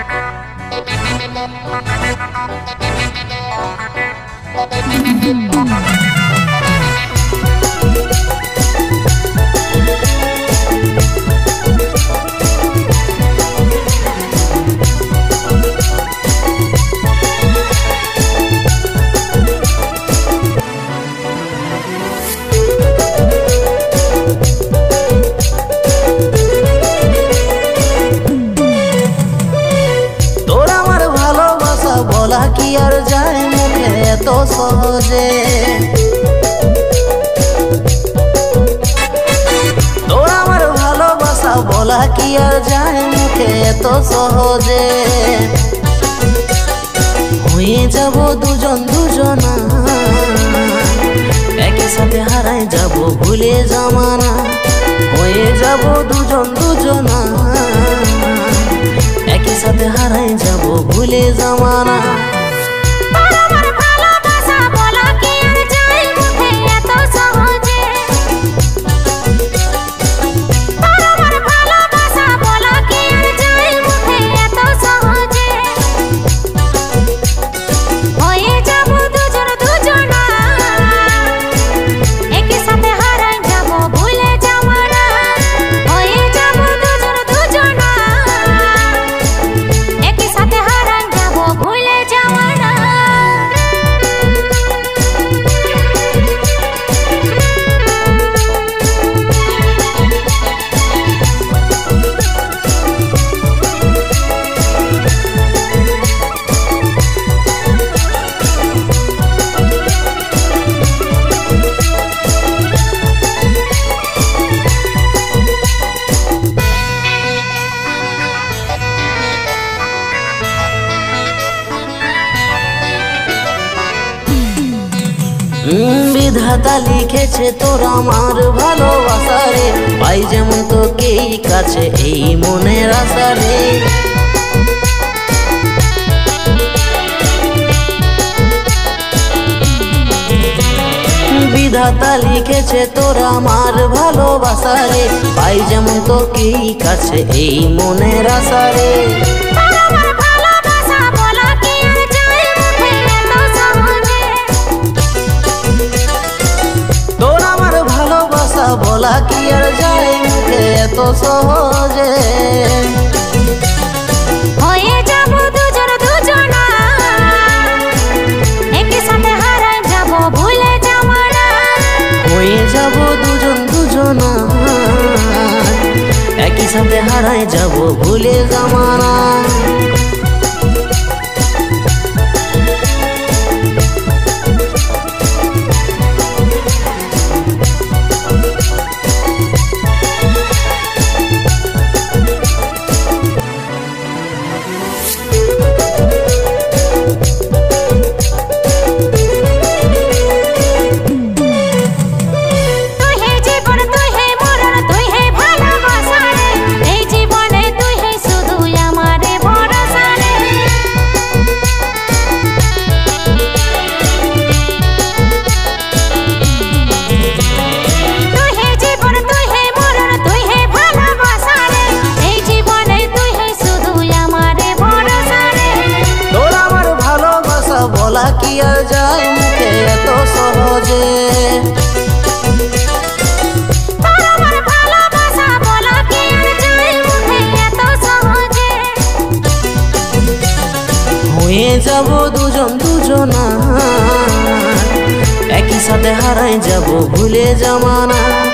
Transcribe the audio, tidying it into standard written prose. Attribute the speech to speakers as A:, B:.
A: বলা কি আর যায় মুখে এত সহজে, তোর আমার ভালোবাসা বলা কি আর যায় মুখে এত সহজে। হয়ে যাব দুজন দুজনা, একই সাথে হারাই যাব ভুলে জামানা। হয়ে যাব দুজন দুজনা, একই সাথে হারাই যাব ভুলে জামানা। বিধাতা লিখেছে তোর আমার ভালোবাসা রে, পাই যেমন তোকেই কাছে এই মনের আশা রে। বিধাতা লিখেছে তোর আমার ভালোবাসা রে, পাই যেমন তোকেই কাছে এই মনের আশা রে। বলা কি আর যায় মুখে এত সহজে,
B: হয়ে যাব দুজন দুজনা, একই সাথে হারাই যাব ভুলে জামানা।
A: হয়ে যাব দুজন দুজনা, একই সাথে হারাই যাব ভুলে জামানা। বলা কি আর যায় মুখে এত সহজে, হয়ে যাব দুজন দুজনা, একই সাথে হারাই যাব ভুলে জামানা।